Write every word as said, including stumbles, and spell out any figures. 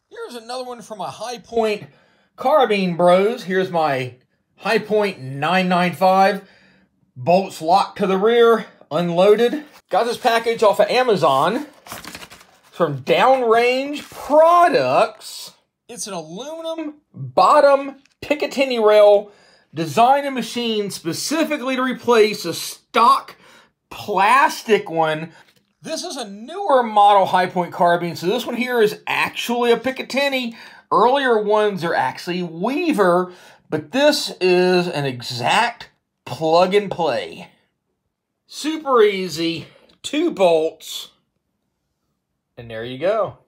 Here's another one from my High Point Carbine Bros. Here's my High Point nine ninety-five. Bolts locked to the rear, unloaded. Got this package off of Amazon from Downrange Products. It's an aluminum bottom Picatinny rail designed and machined specifically to replace a stock plastic one. This is a newer model High Point carbine, so this one here is actually a Picatinny. Earlier ones are actually Weaver, but this is an exact plug and play. Super easy, two bolts, and there you go.